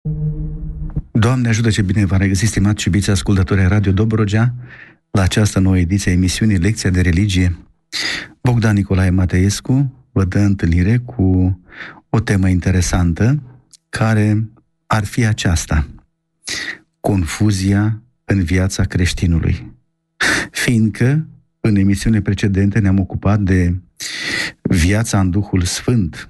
Doamne ajută, ce bine v-am regăsit, stimați și iubiți ascultători ai Radio Dobrogea, la această nouă ediție a emisiunii Lecția de Religie. Bogdan Nicolae Mateescu vă dă întâlnire cu o temă interesantă, care ar fi aceasta: confuzia în viața creștinului. Fiindcă în emisiunile precedente ne-am ocupat de viața în Duhul Sfânt,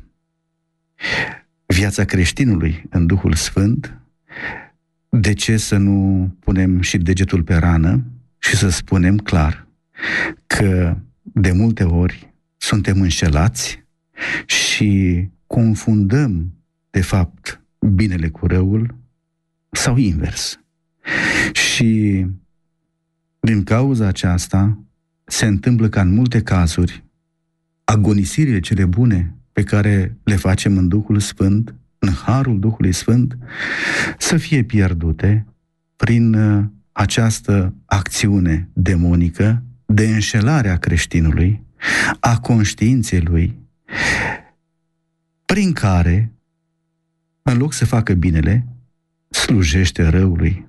viața creștinului în Duhul Sfânt, de ce să nu punem și degetul pe rană și să spunem clar că de multe ori suntem înșelați și confundăm, de fapt, binele cu răul sau invers. Și din cauza aceasta se întâmplă ca în multe cazuri agonisirile cele bune pe care le facem în Duhul Sfânt, în harul Duhului Sfânt, să fie pierdute prin această acțiune demonică de înșelare a creștinului, a conștiinței lui, prin care, în loc să facă binele, slujește răului.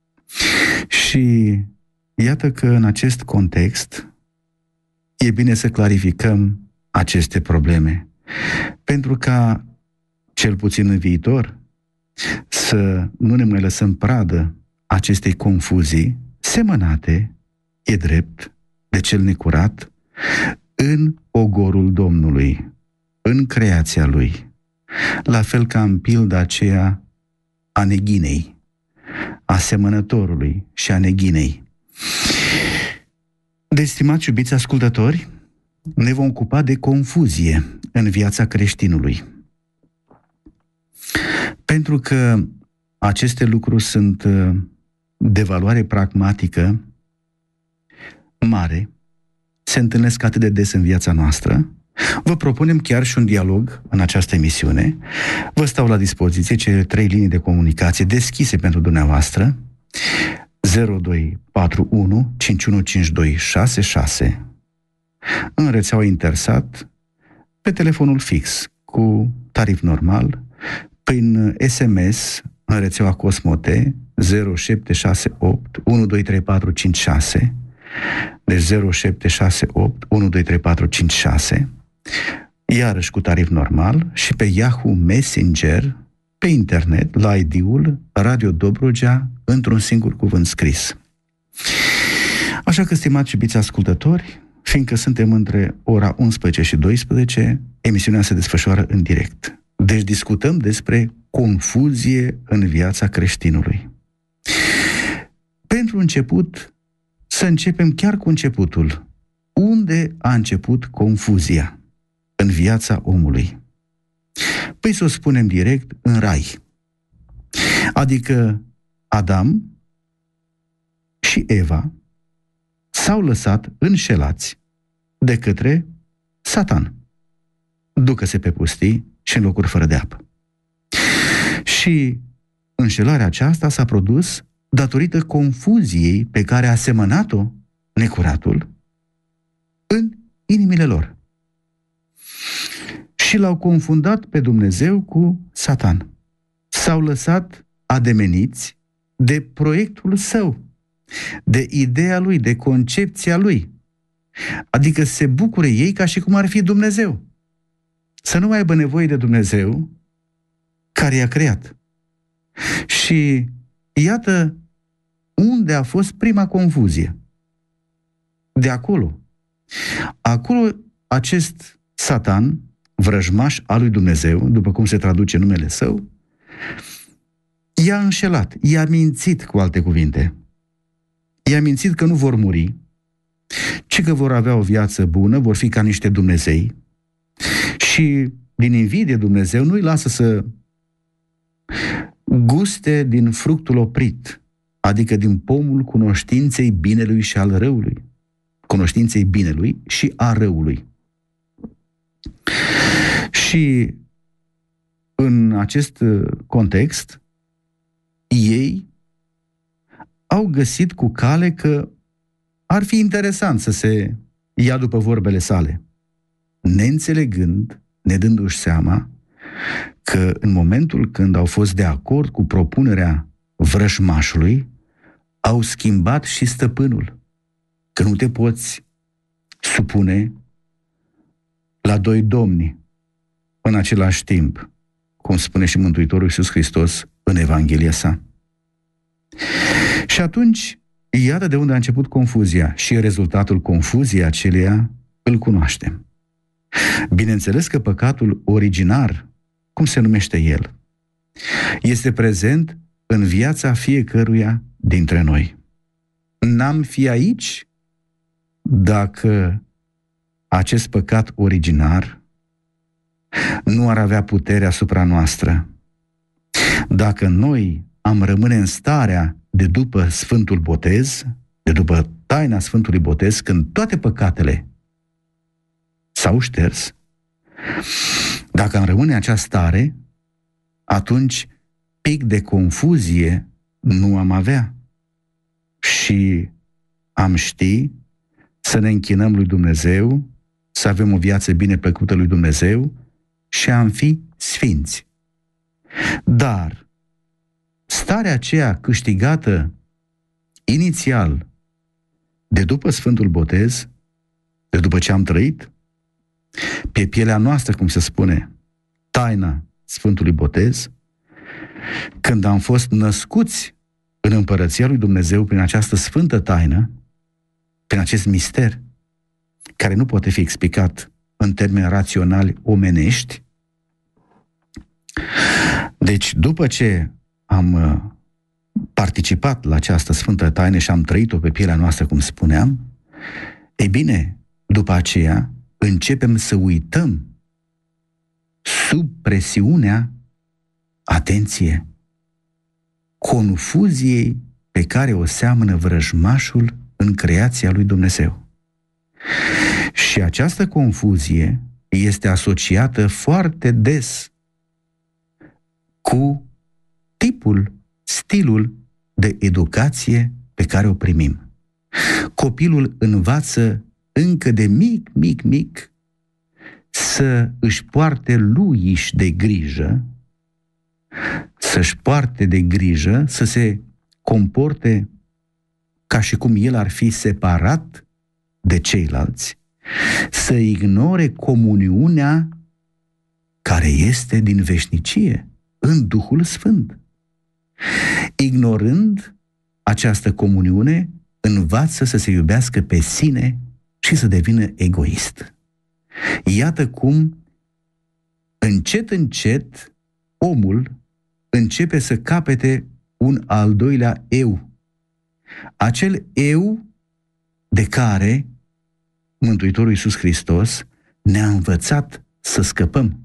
Și iată că în acest context e bine să clarificăm aceste probleme, pentru ca, cel puțin în viitor, să nu ne mai lăsăm pradă acestei confuzii semănate, e drept, de cel necurat, în ogorul Domnului, în creația Lui, la fel ca în pilda aceea a neghinei, a semănătorului și a neghinei. Deci, stimați iubiți ascultători, ne vom ocupa de confuzie în viața creștinului. Pentru că aceste lucruri sunt de valoare pragmatică mare, se întâlnesc atât de des în viața noastră, vă propunem chiar și un dialog în această emisiune. Vă stau la dispoziție cele 3 linii de comunicație deschise pentru dumneavoastră: 0241 515266, în rețeaua Intersat, pe telefonul fix cu tarif normal, prin SMS în rețeaua Cosmote 0768 123456, deci 0768 123456, iarăși cu tarif normal, și pe Yahoo Messenger, pe internet, la ID-ul Radio Dobrogea, într-un singur cuvânt scris. Așa că, stimați iubiți ascultători, fiindcă suntem între ora 11 și 12, emisiunea se desfășoară în direct. Deci discutăm despre confuzie în viața creștinului. Pentru început, să începem chiar cu începutul. Unde a început confuzia în viața omului? Păi să o spunem direct, în Rai. Adică Adam și Eva s-au lăsat înșelați de către Satan. Ducă-se pe pustii și în locuri fără de apă. Și înșelarea aceasta s-a produs datorită confuziei pe care a semănat-o necuratul în inimile lor. Și l-au confundat pe Dumnezeu cu Satan. S-au lăsat ademeniți de proiectul său, de ideea lui, de concepția lui. Adică se bucure ei ca și cum ar fi Dumnezeu. Să nu mai aibă nevoie de Dumnezeu care i-a creat. Și iată unde a fost prima confuzie. De acolo. Acolo acest Satan, vrăjmaș al lui Dumnezeu, după cum se traduce numele său, i-a înșelat, i-a mințit, cu alte cuvinte. I-a mințit că nu vor muri, ci că vor avea o viață bună, vor fi ca niște Dumnezei, și din invidie Dumnezeu nu-i lasă să guste din fructul oprit, adică din pomul cunoștinței binelui și al răului. Cunoștinței binelui și a răului. Și în acest context, ei au găsit cu cale că ar fi interesant să se ia după vorbele sale, neînțelegând, nedându-și seama că în momentul când au fost de acord cu propunerea vrăjmașului, au schimbat și stăpânul. Că nu te poți supune la doi domni în același timp, cum spune și Mântuitorul Iisus Hristos în Evanghelia sa. Și atunci, iată de unde a început confuzia și rezultatul confuziei aceleia îl cunoaștem. Bineînțeles că păcatul originar, cum se numește el, este prezent în viața fiecăruia dintre noi. N-am fi aici dacă acest păcat originar nu ar avea putere asupra noastră. Dacă noi am rămâne în starea de după Sfântul Botez, de după taina Sfântului Botez, când toate păcatele s-au șters, dacă am rămâne în această stare, atunci pic de confuzie nu am avea și am ști să ne închinăm lui Dumnezeu, să avem o viață bine plăcută lui Dumnezeu și am fi sfinți. Dar starea aceea câștigată inițial de după Sfântul Botez, de după ce am trăit pe pielea noastră, cum se spune, taina Sfântului Botez, când am fost născuți în Împărăția lui Dumnezeu prin această sfântă taină, prin acest mister, care nu poate fi explicat în termeni raționali omenești. Deci, după ce am participat la această sfântă taină și am trăit-o pe pielea noastră, cum spuneam, ei bine, după aceea începem să uităm sub presiunea, atenție, confuziei pe care o seamănă vrăjmașul în creația lui Dumnezeu. Și această confuzie este asociată foarte des cu stilul de educație pe care o primim. Copilul învață încă de mic să își poarte luiși de grijă, să-și poarte de grijă, să se comporte ca și cum el ar fi separat de ceilalți, să ignore comuniunea care este din veșnicie, în Duhul Sfânt. Ignorând această comuniune, învață să se iubească pe sine și să devină egoist. Iată cum, încet, omul începe să capete un al doilea eu. Acel eu de care Mântuitorul Iisus Hristos ne-a învățat să scăpăm.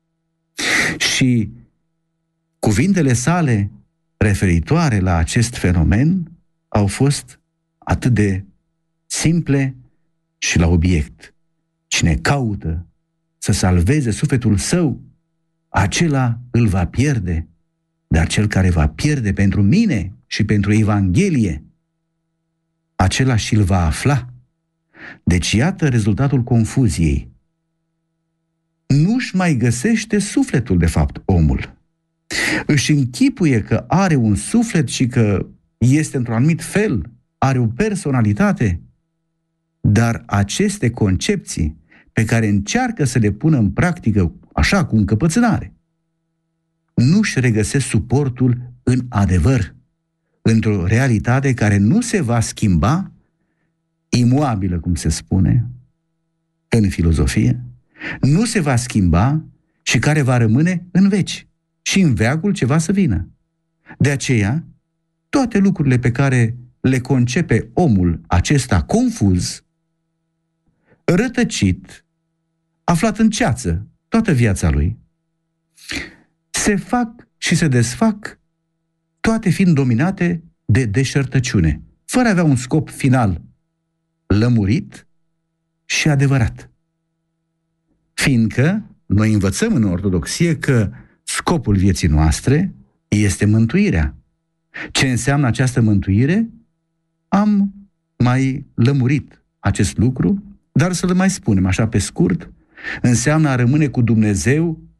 Și cuvintele sale referitoare la acest fenomen au fost atât de simple și la obiect. Cine caută să salveze sufletul său, acela îl va pierde, dar cel care va pierde pentru mine și pentru Evanghelie, acela și-l va afla. Deci iată rezultatul confuziei. Nu-și mai găsește sufletul, de fapt, omul. Își închipuie că are un suflet și că este într-un anumit fel, are o personalitate, dar aceste concepții pe care încearcă să le pună în practică așa, cu încăpățânare, nu-și regăsesc suportul în adevăr, într-o realitate care nu se va schimba, imuabilă, cum se spune în filozofie, nu se va schimba și care va rămâne în veci și în veacul ce va să vină. De aceea, toate lucrurile pe care le concepe omul acesta confuz, rătăcit, aflat în ceață toată viața lui, se fac și se desfac, toate fiind dominate de deșertăciune, fără a avea un scop final lămurit și adevărat. Fiindcă noi învățăm în ortodoxie că scopul vieții noastre este mântuirea. Ce înseamnă această mântuire? Am mai lămurit acest lucru, dar să-l mai spunem așa pe scurt, înseamnă a rămâne cu Dumnezeu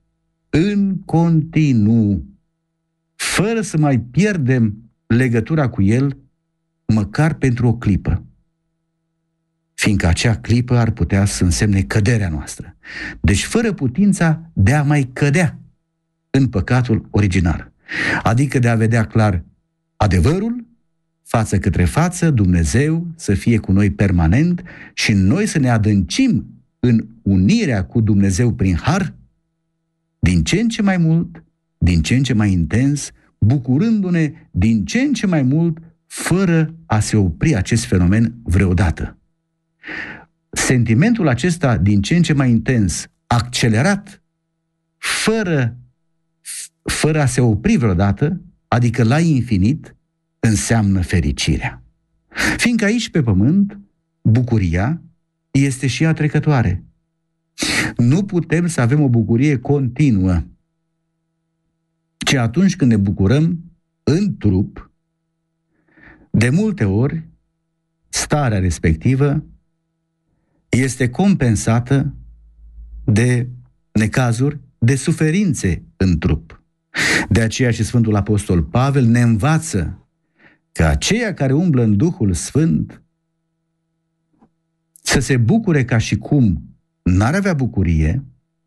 în continuu, fără să mai pierdem legătura cu El, măcar pentru o clipă. Fiindcă acea clipă ar putea să însemne căderea noastră. Deci fără putința de a mai cădea în păcatul originar. Adică de a vedea clar adevărul, față către față, Dumnezeu să fie cu noi permanent și noi să ne adâncim în unirea cu Dumnezeu prin har, din ce în ce mai mult, din ce în ce mai intens, bucurându-ne din ce în ce mai mult, fără a se opri acest fenomen vreodată. Sentimentul acesta din ce în ce mai intens, accelerat, fără a se opri vreodată, adică la infinit, înseamnă fericirea. Fiindcă aici pe pământ, bucuria este și ea trecătoare. Nu putem să avem o bucurie continuă, ci atunci când ne bucurăm în trup, de multe ori, starea respectivă este compensată de necazuri, de suferințe în trup. De aceea și Sfântul Apostol Pavel ne învață că aceia care umblă în Duhul Sfânt să se bucure ca și cum n-ar avea bucurie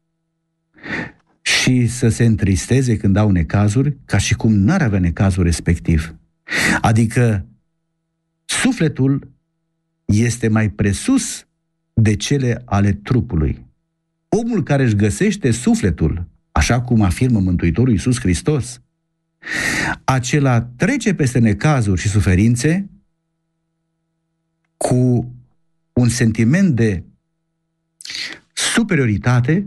și să se întristeze când au necazuri ca și cum n-ar avea necazul respectiv. Adică sufletul este mai presus de cele ale trupului. Omul care își găsește sufletul, așa cum afirmă Mântuitorul Iisus Hristos, acela trece peste necazuri și suferințe cu un sentiment de superioritate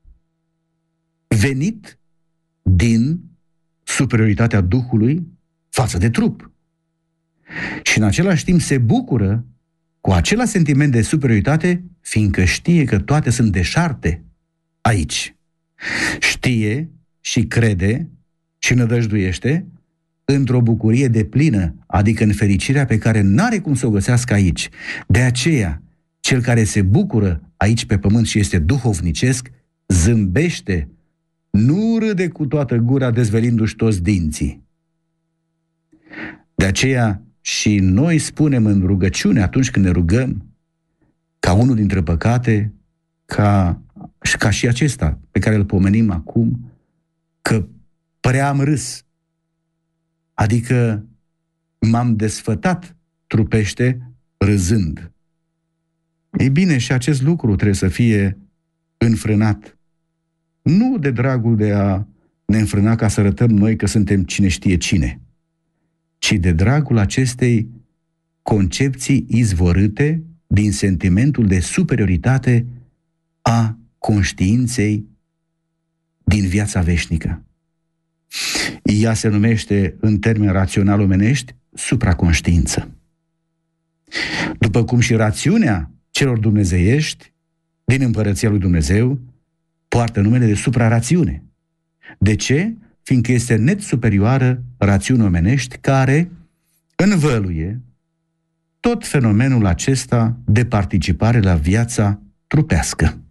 venit din superioritatea Duhului față de trup. Și în același timp se bucură cu același sentiment de superioritate, fiindcă știe că toate sunt deșarte aici. Știe și crede și nădăjduiește într-o bucurie deplină, adică în fericirea pe care n-are cum să o găsească aici. De aceea, cel care se bucură aici pe pământ și este duhovnicesc, zâmbește, nu râde cu toată gura dezvelindu-și toți dinții. De aceea și noi spunem în rugăciune, atunci când ne rugăm, ca unul dintre păcate, ca și acesta pe care îl pomenim acum, că prea am râs. Adică m-am desfătat trupește râzând. Ei bine, și acest lucru trebuie să fie înfrânat. Nu de dragul de a ne înfrâna ca să arătăm noi că suntem cine știe cine, ci de dragul acestei concepții izvorâte din sentimentul de superioritate a conștiinței din viața veșnică. Ea se numește, în termeni rațional omenești, supraconștiință. După cum și rațiunea celor dumnezeiești din Împărăția lui Dumnezeu poartă numele de suprarațiune. De ce? Fiindcă este net superioară rațiunii omenești care învăluie tot fenomenul acesta de participare la viața trupească.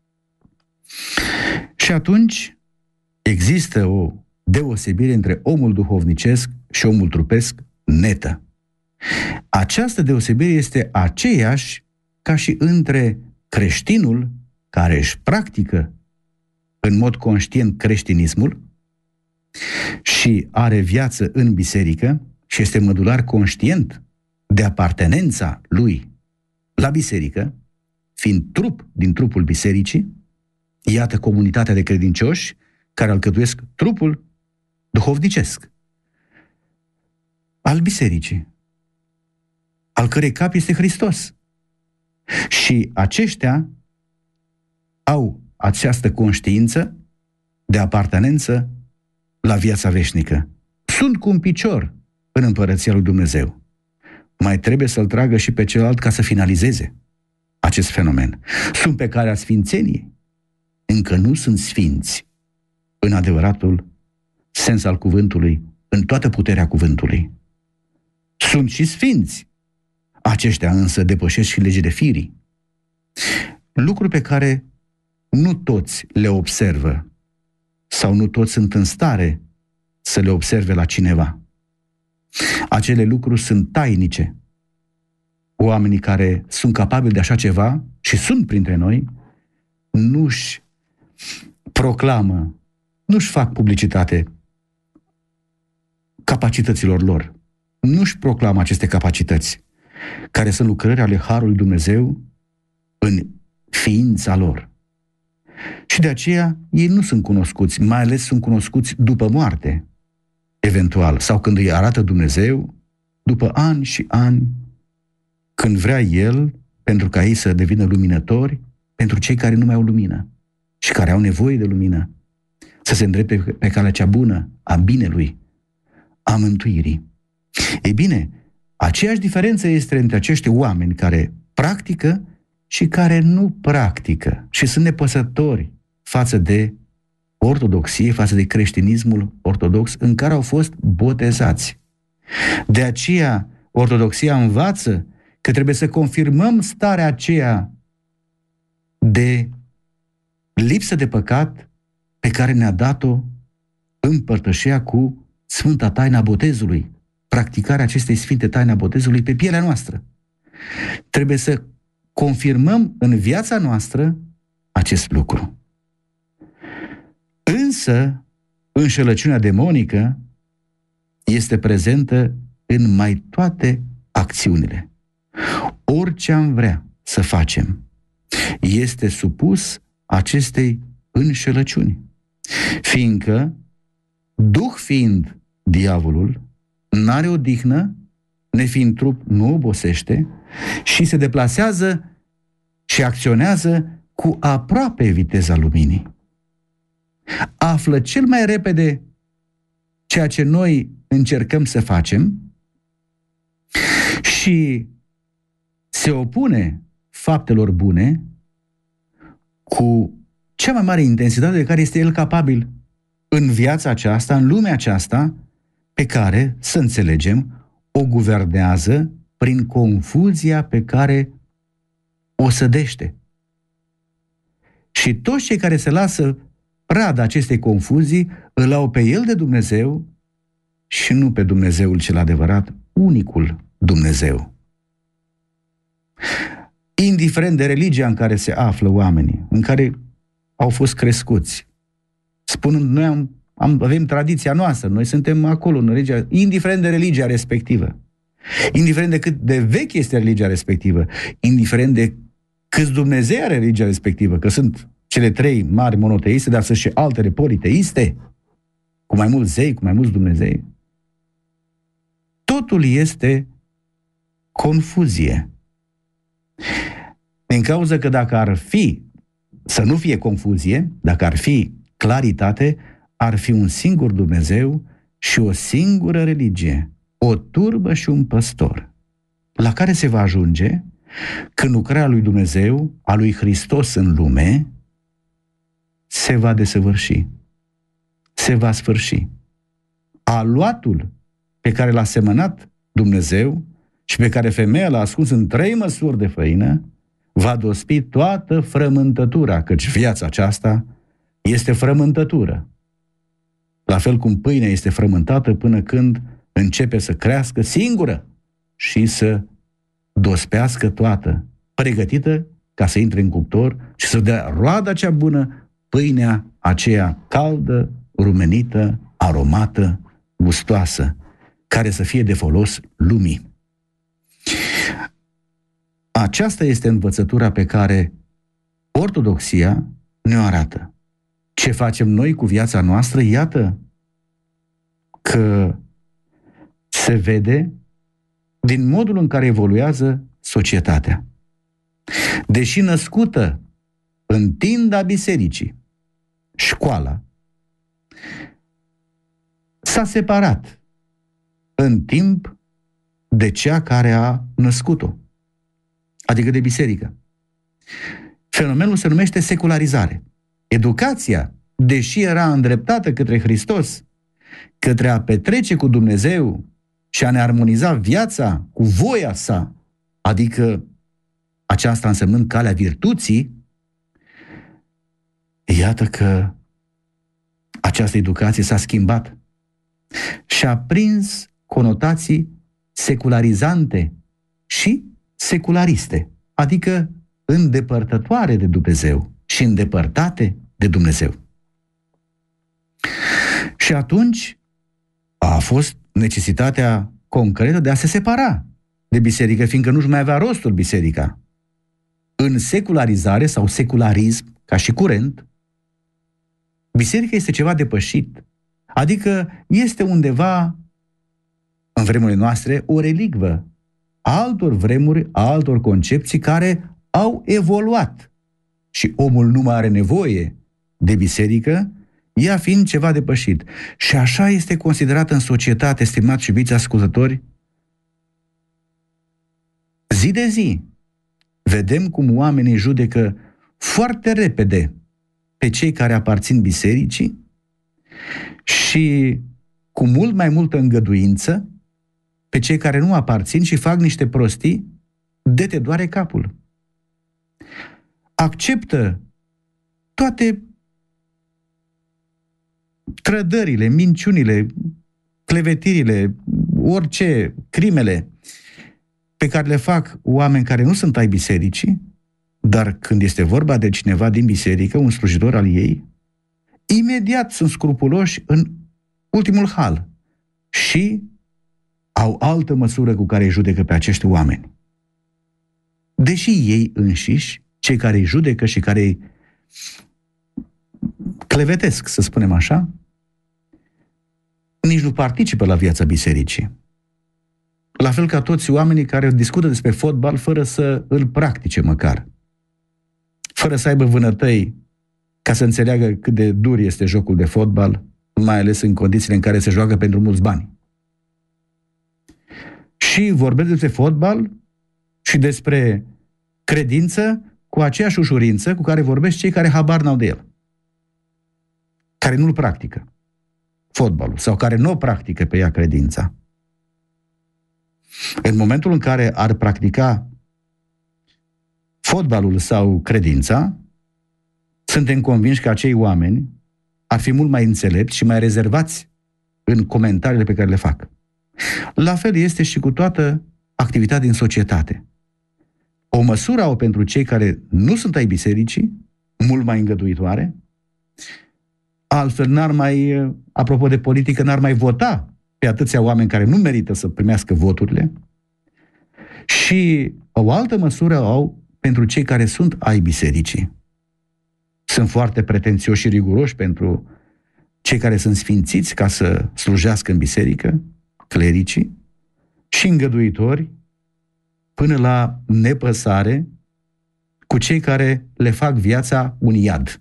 Și atunci există o deosebire între omul duhovnicesc și omul trupesc netă. Această deosebire este aceeași ca și între creștinul care își practică în mod conștient creștinismul și are viață în biserică și este mădular conștient de apartenența lui la biserică, fiind trup din trupul bisericii. Iată comunitatea de credincioși care alcătuiesc trupul duhovnicesc al bisericii, al cărei cap este Hristos. Și aceștia au această conștiință de apartenență la viața veșnică. Sunt cu un picior în Împărăția lui Dumnezeu. Mai trebuie să-l tragă și pe celălalt ca să finalizeze acest fenomen. Sunt pe calea sfințeniei. Încă nu sunt sfinți în adevăratul sens al cuvântului, în toată puterea cuvântului. Sunt și sfinți. Aceștia însă depășesc și legile firii. Lucruri pe care nu toți le observă sau nu toți sunt în stare să le observe la cineva. Acele lucruri sunt tainice. Oamenii care sunt capabili de așa ceva și sunt printre noi, nu-și proclamă, nu-și fac publicitate capacităților lor. Nu-și proclamă aceste capacități, care sunt lucrări ale Harului Dumnezeu în ființa lor. Și de aceea ei nu sunt cunoscuți, mai ales sunt cunoscuți după moarte, eventual, sau când îi arată Dumnezeu, după ani și ani, când vrea El, pentru ca ei să devină luminători, pentru cei care nu mai au lumină și care au nevoie de lumină, să se îndrepte pe calea cea bună, a binelui, a mântuirii. Ei bine, aceeași diferență este între acești oameni care practică și care nu practică și sunt nepăsători față de ortodoxie, față de creștinismul ortodox în care au fost botezați. De aceea, ortodoxia învață că trebuie să confirmăm starea aceea de lipsă de păcat pe care ne-a dat-o împărtășia cu Sfânta Taina Botezului, practicarea acestei sfinte taine a botezului pe pielea noastră. Trebuie să confirmăm în viața noastră acest lucru. Însă, înșelăciunea demonică este prezentă în mai toate acțiunile. Orice am vrea să facem este supus acestei înșelăciuni. Fiindcă, duh fiind diavolul, n-are odihnă, nefiind trup, nu obosește și se deplasează și acționează cu aproape viteza luminii. Află cel mai repede ceea ce noi încercăm să facem și se opune faptelor bune cu cea mai mare intensitate de care este el capabil în viața aceasta, în lumea aceasta, pe care, să înțelegem, o guvernează prin confuzia pe care o sădește. Și toți cei care se lasă prada acestei confuzii îl au pe el de Dumnezeu și nu pe Dumnezeul cel adevărat, unicul Dumnezeu. Indiferent de religia în care se află oamenii, în care au fost crescuți, spunând, noi avem tradiția noastră, noi suntem acolo în religia, indiferent de religia respectivă, indiferent de cât de veche este religia respectivă, indiferent de câți Dumnezei are religia respectivă, că sunt cele trei mari monoteiste, dar sunt și altele politeiste, cu mai mulți zei, cu mai mulți Dumnezei. Totul este confuzie. Din cauza că dacă ar fi, să nu fie confuzie, dacă ar fi claritate, ar fi un singur Dumnezeu și o singură religie, o turbă și un păstor, la care se va ajunge când lucrarea lui Dumnezeu, a lui Hristos în lume, se va desăvârși, se va sfârși. Aluatul pe care l-a semănat Dumnezeu și pe care femeia l-a ascuns în 3 măsuri de făină, va dospi toată frământătura, căci viața aceasta este frământătură. La fel cum pâinea este frământată până când începe să crească singură și să dospească toată, pregătită ca să intre în cuptor și să dea roada cea bună, pâinea aceea caldă, rumenită, aromată, gustoasă, care să fie de folos lumii. Aceasta este învățătura pe care ortodoxia ne-o arată. Ce facem noi cu viața noastră? Iată că se vede din modul în care evoluează societatea. Deși născută în tinda bisericii, școala s-a separat în timp de cea care a născut-o, adică de biserică. Fenomenul se numește secularizare. Educația, deși era îndreptată către Hristos, către a petrece cu Dumnezeu și a ne armoniza viața cu voia sa, adică aceasta însemnând calea virtuții, iată că Această educație s-a schimbat și a prins conotații secularizante și seculariste, adică îndepărtătoare de Dumnezeu și îndepărtate de Dumnezeu. Și atunci a fost necesitatea concretă de a se separa de biserică, fiindcă nu-și mai avea rostul biserica. În secularizare sau secularism, ca și curent, biserica este ceva depășit, adică este undeva, în vremurile noastre, o relicvă a altor vremuri, a altor concepții care au evoluat. Și omul nu mai are nevoie de biserică, ea fiind ceva depășit. Și așa este considerată în societate, stimați și iubiți ascultători, zi de zi. Vedem cum oamenii judecă foarte repede pe cei care aparțin bisericii și cu mult mai multă îngăduință pe cei care nu aparțin și fac niște prostii de te doare capul. Acceptă toate trădările, minciunile, clevetirile, orice crimele pe care le fac oameni care nu sunt ai bisericii, dar când este vorba de cineva din biserică, un slujitor al ei, imediat sunt scrupuloși în ultimul hal și au altă măsură cu care îi judecă pe acești oameni. Deși ei înșiși, cei care îi judecă și care îi clevetesc, să spunem așa, nici nu participă la viața bisericii. La fel ca toți oamenii care discută despre fotbal fără să îl practice măcar. Fără să aibă vânătăi ca să înțeleagă cât de dur este jocul de fotbal, mai ales în condițiile în care se joacă pentru mulți bani. Și vorbesc despre fotbal și despre credință cu aceeași ușurință cu care vorbesc cei care habar n-au de el. Care nu-l practică, fotbalul, sau care nu o practică pe ea credința. În momentul în care ar practica fotbalul sau credința, suntem convinși că acei oameni ar fi mult mai înțelepți și mai rezervați în comentariile pe care le fac. La fel este și cu toată activitatea din societate. O măsură au pentru cei care nu sunt ai bisericii, mult mai îngăduitoare, altfel n-ar mai, apropo de politică, n-ar mai vota pe atâția oameni care nu merită să primească voturile, și o altă măsură au pentru cei care sunt ai bisericii. Sunt foarte pretențioși și riguroși pentru cei care sunt sfințiți ca să slujească în biserică, clericii, și îngăduitori până la nepăsare cu cei care le fac viața un iad.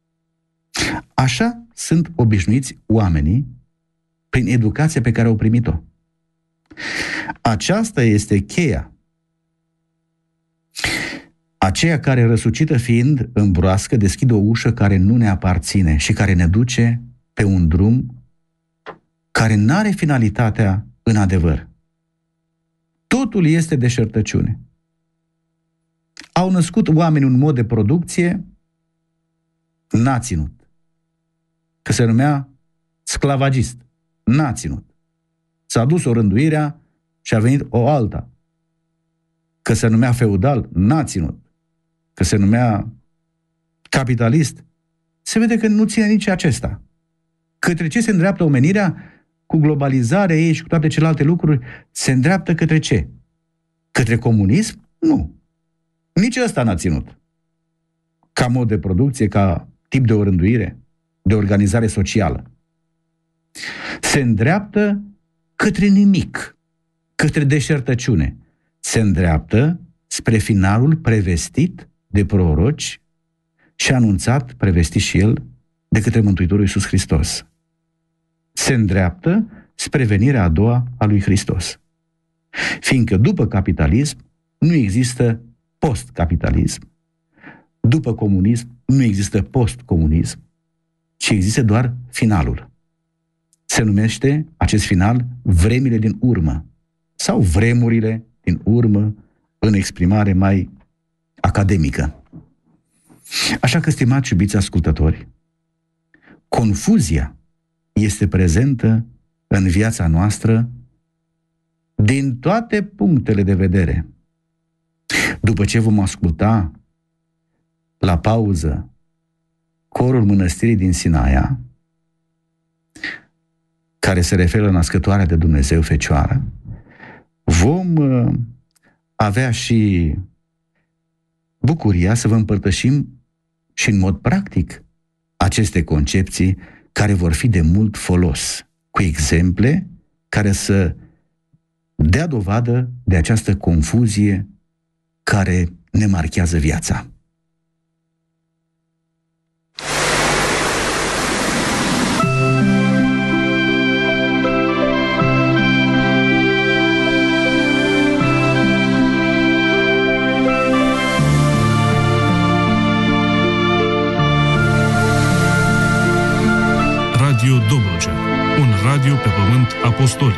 Așa sunt obișnuiți oamenii prin educația pe care au primit-o. Aceasta este cheia. Aceea care, răsucită fiind în broască, deschide o ușă care nu ne aparține și care ne duce pe un drum care n-are finalitatea în adevăr. Totul este deșertăciune. Au născut oameni un mod de producție, n-a ținut. Că se numea sclavagist. N-a ținut. S-a dus o rânduirea și a venit o alta. Că se numea feudal, n-a ținut. Că se numea capitalist, se vede că nu ține nici acesta. Către ce se îndreaptă omenirea? Cu globalizarea ei și cu toate celelalte lucruri, se îndreaptă către ce? Către comunism? Nu. Nici ăsta n-a ținut. Ca mod de producție, ca tip de orânduire, de organizare socială. Se îndreaptă către nimic, către deșertăciune. Se îndreaptă spre finalul prevestit de proroci și anunțat, prevestit și el, de către Mântuitorul Iisus Hristos. Se îndreaptă spre venirea a doua a lui Hristos. Fiindcă după capitalism nu există post-capitalism, după comunism nu există post-comunism, ci există doar finalul. Se numește acest final vremile din urmă sau vremurile din urmă în exprimare mai academică. Așa că, stimați și iubiți ascultători, confuzia este prezentă în viața noastră din toate punctele de vedere. După ce vom asculta la pauză corul mănăstirii din Sinaia, care se referă la născătoarea de Dumnezeu Fecioară, vom avea și bucuria să vă împărtășim și în mod practic aceste concepții care vor fi de mult folos, cu exemple care să dea dovadă de această confuzie care ne marchează viața. Radio Dobrogea, un radio pe pământ apostolic.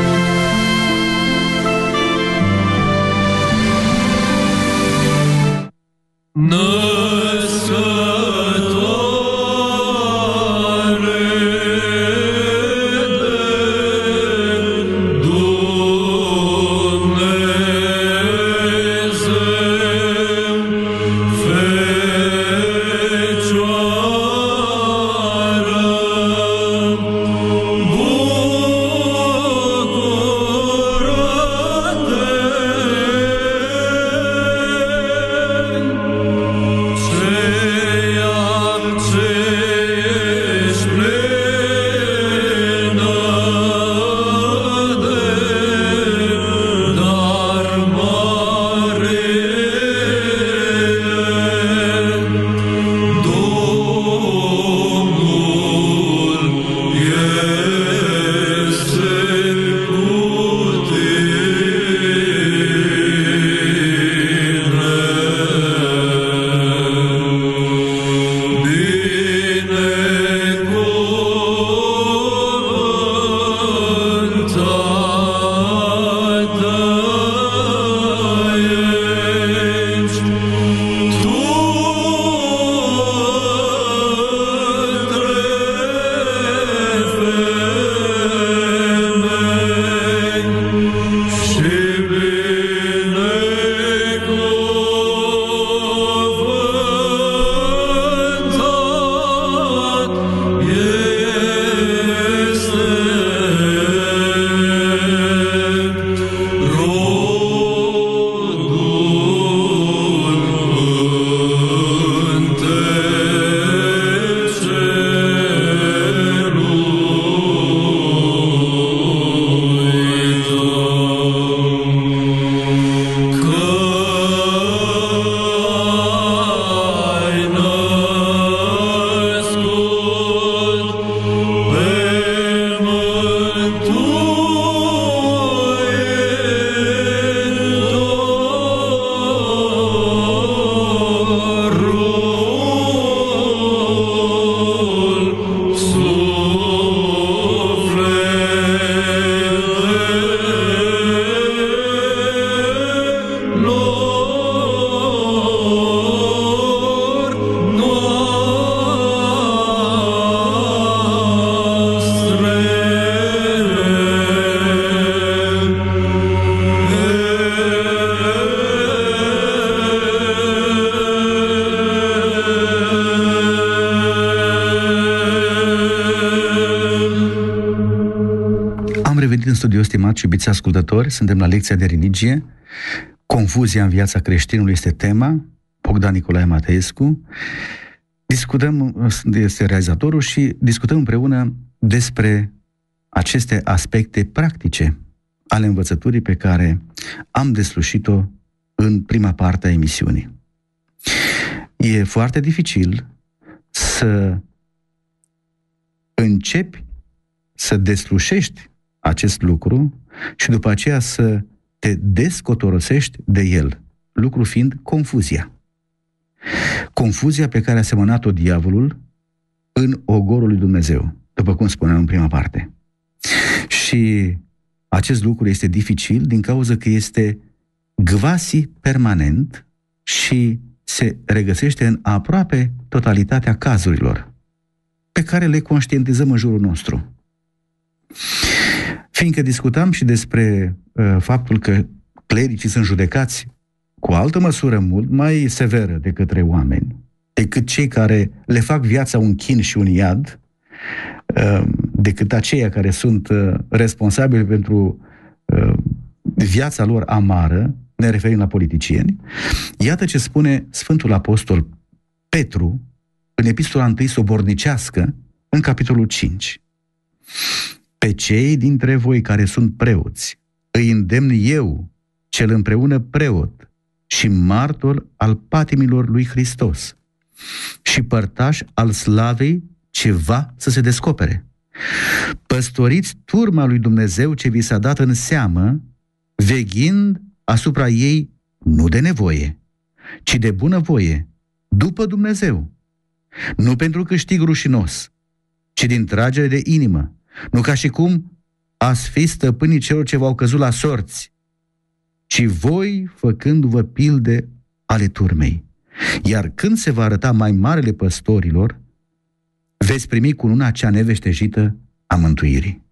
În studio, stimați și iubiți ascultători, suntem la lecția de religie. Confuzia în viața creștinului este tema. Bogdan Nicolae Mateescu. Discutăm, este realizatorul și discutăm împreună despre aceste aspecte practice ale învățăturii pe care am deslușit-o în prima parte a emisiunii. E foarte dificil să începi să deslușești acest lucru și după aceea să te descotorosești de el, lucru fiind confuzia. Confuzia pe care a semănat-o diavolul în ogorul lui Dumnezeu, după cum spuneam în prima parte. Și acest lucru este dificil din cauza că este gvasi permanent și se regăsește în aproape totalitatea cazurilor. pe care le conștientizăm în jurul nostru. Fiindcă discutam și despre faptul că clericii sunt judecați cu o altă măsură mult mai severă de către oameni, decât cei care le fac viața un chin și un iad, decât aceia care sunt responsabili pentru viața lor amară, ne referim la politicieni. Iată ce spune Sfântul Apostol Petru în epistola 1 sobornicească, în capitolul 5. Pe cei dintre voi care sunt preoți, îi îndemn eu, cel împreună preot și martor al patimilor lui Hristos și părtaș al slavei ce va să se descopere. Păstoriți turma lui Dumnezeu ce vi s-a dat în seamă, veghind asupra ei nu de nevoie, ci de bunăvoie, după Dumnezeu. Nu pentru câștig rușinos, ci din tragere de inimă, nu ca și cum ați fi stăpânii celor ce v-au căzut la sorți, ci voi făcându-vă pilde ale turmei. Iar când se va arăta mai marele păstorilor, veți primi cununa cea neveștejită a mântuirii.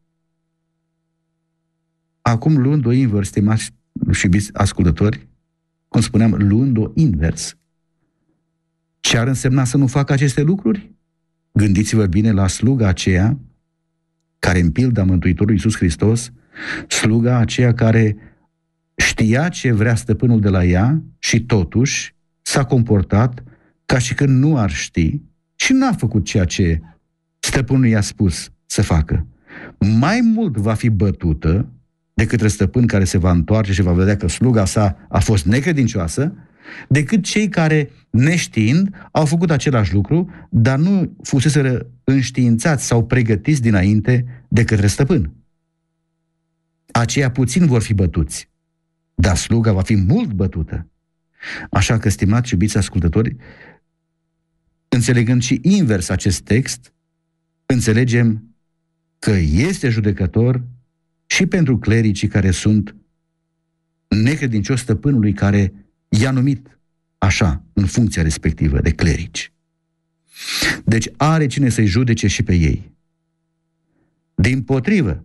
Acum, luând-o invers, stimați și iubiți ascultători, cum spuneam, luând-o invers, ce ar însemna să nu facă aceste lucruri? Gândiți-vă bine la sluga aceea care, în pilda Mântuitorului Iisus Hristos, sluga aceea care știa ce vrea stăpânul de la ea și totuși s-a comportat ca și când nu ar ști și n-a făcut ceea ce stăpânul i-a spus să facă. Mai mult va fi bătută de către stăpân care se va întoarce și va vedea că sluga sa a fost necredincioasă, decât cei care, neștiind, au făcut același lucru, dar nu fuseseră înștiințați sau pregătiți dinainte de către stăpân. Aceia puțin vor fi bătuți, dar sluga va fi mult bătută. Așa că, stimați și iubiți ascultători, înțelegând și invers acest text, înțelegem că este judecător și pentru clericii care sunt necredincioși stăpânului care i-a numit așa, în funcția respectivă de clerici. Deci are cine să-i judece și pe ei. Dimpotrivă,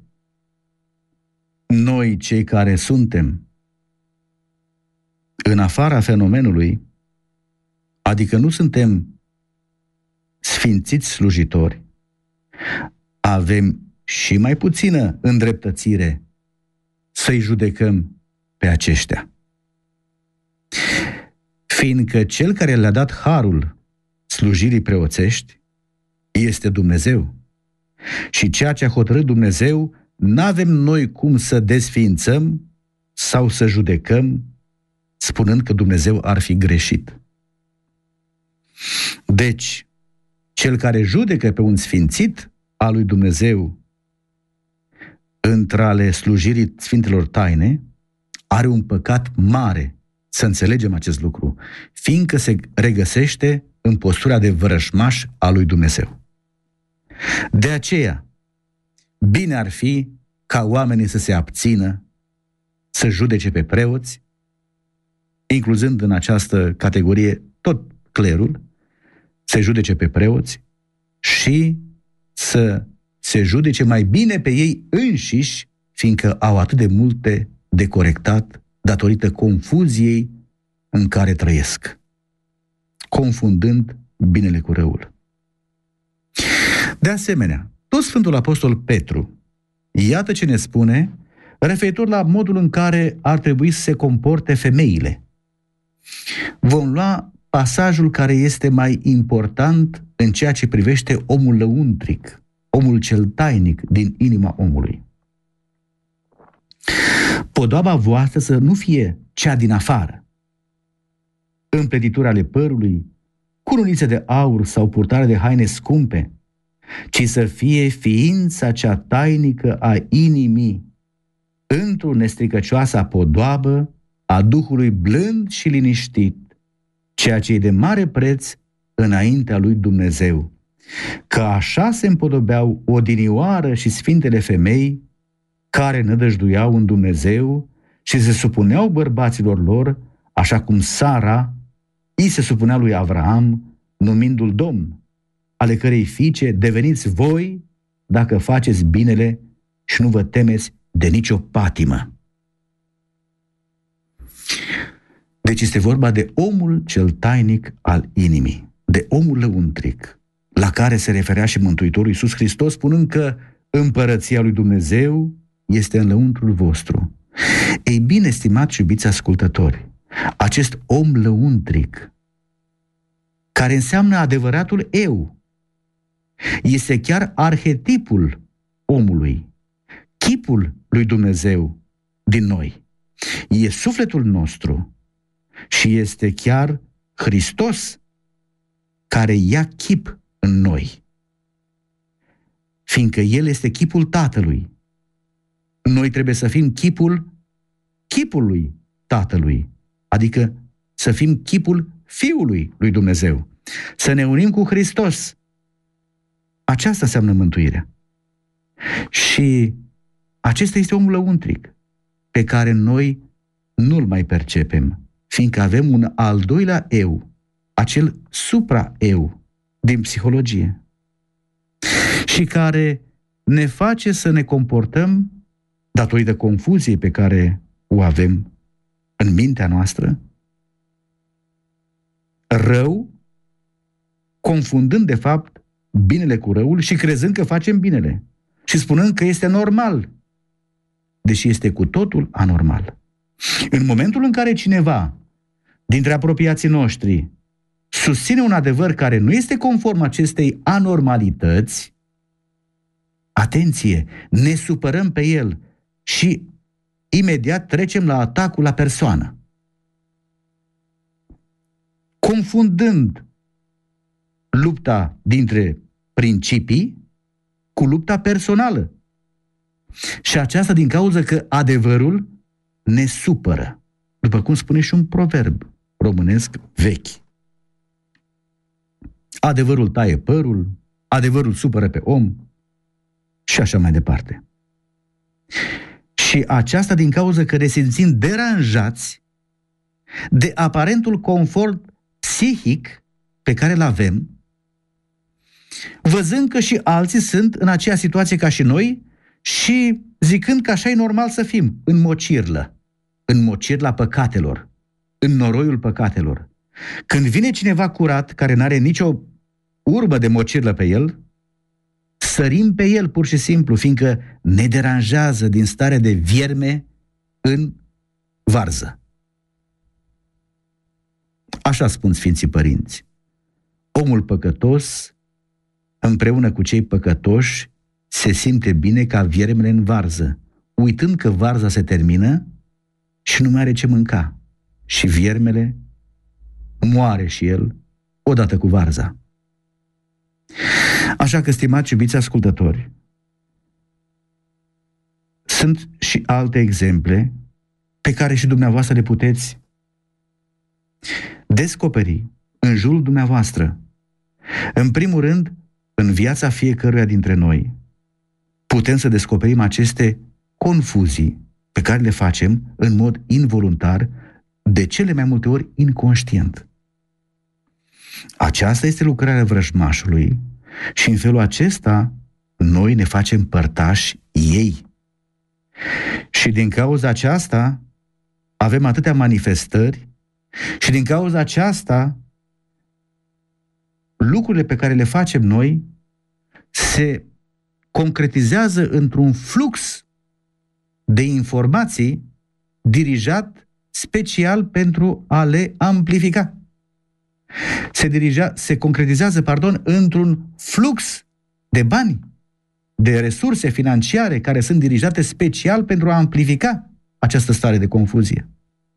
noi, cei care suntem în afara fenomenului, adică nu suntem sfințiți slujitori, avem și mai puțină îndreptățire să-i judecăm pe aceștia. Fiindcă cel care le-a dat harul slujirii preoțești este Dumnezeu. Și ceea ce a hotărât Dumnezeu, n-avem noi cum să desființăm sau să judecăm spunând că Dumnezeu ar fi greșit. Deci, cel care judecă pe un sfințit al lui Dumnezeu între-ale slujirii Sfintelor Taine are un păcat mare, să înțelegem acest lucru, fiindcă se regăsește în postura de vrăjmaș al lui Dumnezeu. De aceea, bine ar fi ca oamenii să se abțină, să judece pe preoți, incluzând în această categorie tot clerul, să judece pe preoți și să se judece mai bine pe ei înșiși, fiindcă au atât de multe de corectat datorită confuziei în care trăiesc, confundând binele cu răul. De asemenea, tot Sfântul Apostol Petru, iată ce ne spune referitor la modul în care ar trebui să se comporte femeile. Vom lua pasajul care este mai important în ceea ce privește omul lăuntric, omul cel tainic din inima omului. Podoaba voastră să nu fie cea din afară, împletitura ale părului, curunițe de aur sau purtare de haine scumpe, ci să fie ființa cea tainică a inimii, într-o nestricăcioasă podoabă a Duhului blând și liniștit, ceea ce e de mare preț înaintea lui Dumnezeu, că așa se împodobeau odinioară și sfintele femei care nădăjduiau în Dumnezeu și se supuneau bărbaților lor, așa cum Sara îi se supunea lui Avraam, numindu-l Domn, ale cărei fiice deveniți voi dacă faceți binele și nu vă temeți de nicio patimă. Deci este vorba de omul cel tainic al inimii, de omul lăuntric, la care se referea și Mântuitorul Iisus Hristos, spunând că împărăția lui Dumnezeu este în lăuntrul vostru. Ei bine, stimați și iubiți ascultători, acest om lăuntric, care înseamnă adevăratul eu, este chiar arhetipul omului, chipul lui Dumnezeu din noi. E sufletul nostru și este chiar Hristos care ia chip în noi, fiindcă El este chipul Tatălui. Noi trebuie să fim chipului Tatălui, adică să fim chipul Fiului lui Dumnezeu, să ne unim cu Hristos. Aceasta înseamnă mântuirea. Și acesta este omul lăuntric, pe care noi nu-l mai percepem, fiindcă avem un al doilea eu, acel supra-eu din psihologie, și care ne face să ne comportăm, datorită confuziei pe care o avem în mintea noastră, rău, confundând de fapt binele cu răul și crezând că facem binele și spunând că este normal, deși este cu totul anormal. În momentul în care cineva dintre apropiații noștri susține un adevăr care nu este conform acestei anormalități, atenție, ne supărăm pe el și imediat trecem la atacul la persoană, confundând lupta dintre principii cu lupta personală. Și aceasta din cauza că adevărul ne supără, după cum spune și un proverb românesc vechi. Adevărul taie părul, adevărul supără pe om și așa mai departe. Și aceasta din cauza că ne simțim deranjați de aparentul confort psihic pe care îl avem, văzând că și alții sunt în aceeași situație ca și noi și zicând că așa e normal să fim, în mocirla păcatelor, în noroiul păcatelor. Când vine cineva curat, care n-are nicio urmă de mocirlă pe el, sărim pe el pur și simplu, fiindcă ne deranjează din starea de vierme în varză. Așa spun Sfinții Părinți. Omul păcătos, împreună cu cei păcătoși, se simte bine ca viermele în varză, uitând că varza se termină și nu mai are ce mânca. Și viermele moare și el odată cu varza. Așa că, stimați iubiți ascultători, sunt și alte exemple pe care și dumneavoastră le puteți descoperi în jurul dumneavoastră. În primul rând, în viața fiecăruia dintre noi, putem să descoperim aceste confuzii pe care le facem în mod involuntar, de cele mai multe ori inconștient. Aceasta este lucrarea vrăjmașului și în felul acesta noi ne facem părtași ei. Și din cauza aceasta avem atâtea manifestări și din cauza aceasta lucrurile pe care le facem noi se concretizează într-un flux de informații dirijat special pentru a le amplifica. Se concretizează, într-un flux de bani, de resurse financiare care sunt dirijate special pentru a amplifica această stare de confuzie.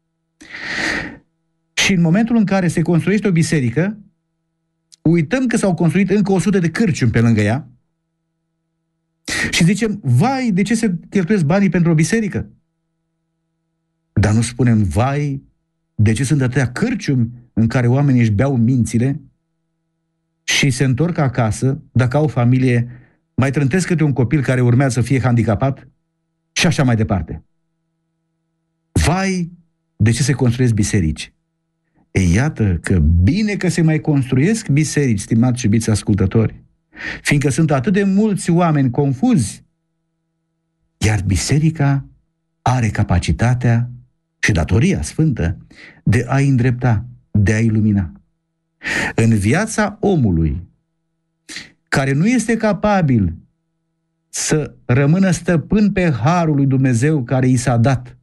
Și în momentul în care se construiește o biserică, uităm că s-au construit încă 100 de cârciumi pe lângă ea și zicem, vai, de ce se cheltuiesc banii pentru o biserică? Dar nu spunem, vai, de ce sunt atâtea cârciumi în care oamenii își beau mințile și se întorc acasă, dacă au familie, mai trântesc câte un copil care urmează să fie handicapat și așa mai departe. Vai, de ce se construiesc biserici? Iată că bine că se mai construiesc biserici, stimați și iubiți ascultători, fiindcă sunt atât de mulți oameni confuzi, iar biserica are capacitatea și datoria sfântă de a-i îndrepta, de a ilumina. În viața omului care nu este capabil să rămână stăpân pe harul lui Dumnezeu care i s-a dat,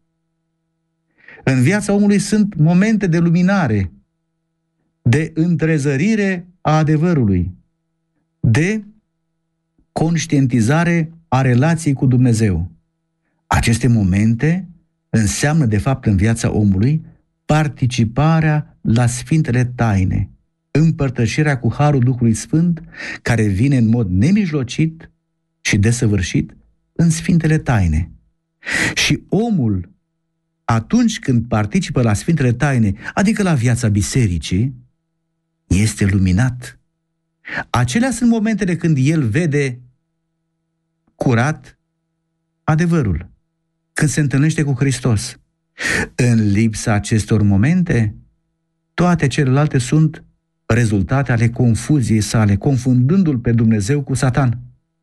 în viața omului sunt momente de luminare, de întrezărire a adevărului, de conștientizare a relației cu Dumnezeu. Aceste momente înseamnă, de fapt, în viața omului, participarea la Sfintele Taine, împărtășirea cu harul Duhului Sfânt, care vine în mod nemijlocit și desăvârșit în Sfintele Taine. Și omul, atunci când participă la Sfintele Taine, adică la viața bisericii, este luminat. Acelea sunt momentele când el vede curat adevărul, când se întâlnește cu Hristos. În lipsa acestor momente, toate celelalte sunt rezultate ale confuziei sale, confundându-l pe Dumnezeu cu Satan.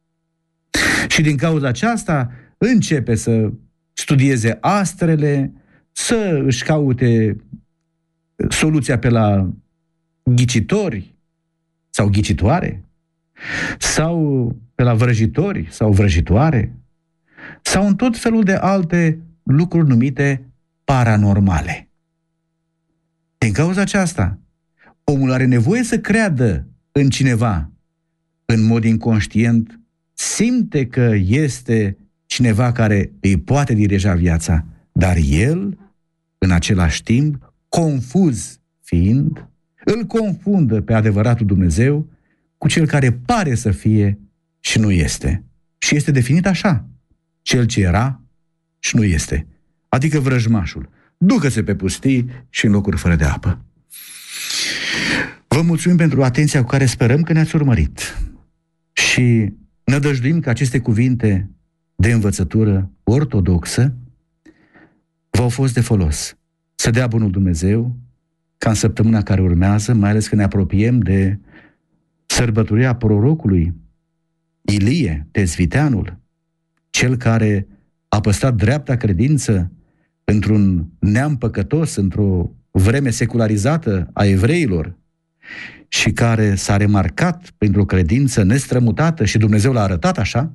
Și din cauza aceasta începe să studieze astrele, să își caute soluția pe la ghicitori sau ghicitoare, sau pe la vrăjitori sau vrăjitoare, sau în tot felul de alte lucruri numite paranormale. Din cauza aceasta, omul are nevoie să creadă în cineva. În mod inconștient, simte că este cineva care îi poate dirija viața, dar el, în același timp, confuz fiind, îl confundă pe adevăratul Dumnezeu cu cel care pare să fie și nu este. Și este definit așa: cel ce era și nu este. Adică vrăjmașul. Ducă-se pe pustii și în locuri fără de apă. Vă mulțumim pentru atenția cu care sperăm că ne-ați urmărit. Și nădăjduim că aceste cuvinte de învățătură ortodoxă v-au fost de folos. Să dea bunul Dumnezeu ca în săptămâna care urmează, mai ales că ne apropiem de sărbătorirea prorocului Ilie, Tezviteanul, cel care a păstrat dreapta credință într-un neam păcătos, într-o vreme secularizată a evreilor și care s-a remarcat printr-o credință nestrămutată și Dumnezeu l-a arătat așa,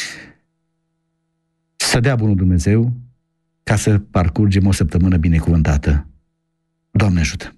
să dea bunul Dumnezeu ca să parcurgem o săptămână binecuvântată. Doamne ajută!